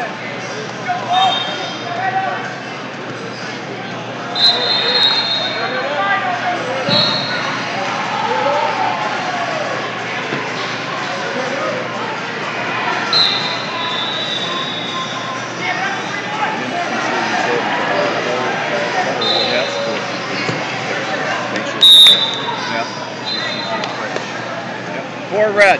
Four red.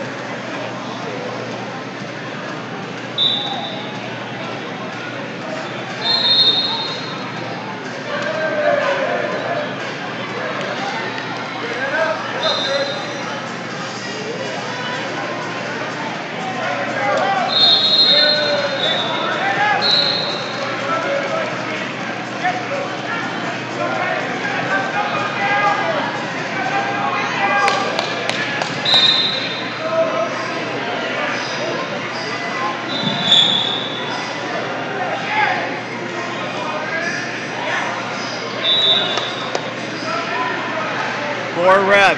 Four red.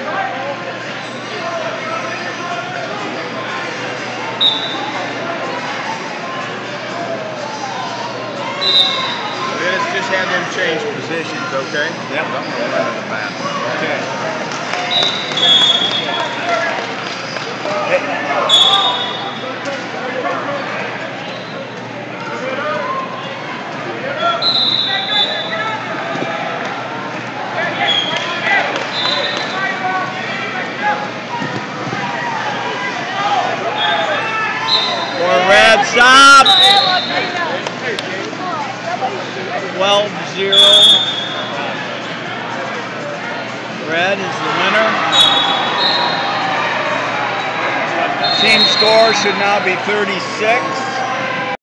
Let's just have them change positions, okay? Yep. Okay. Four red, stop! 12-0. Red is the winner. Team score should now be 36.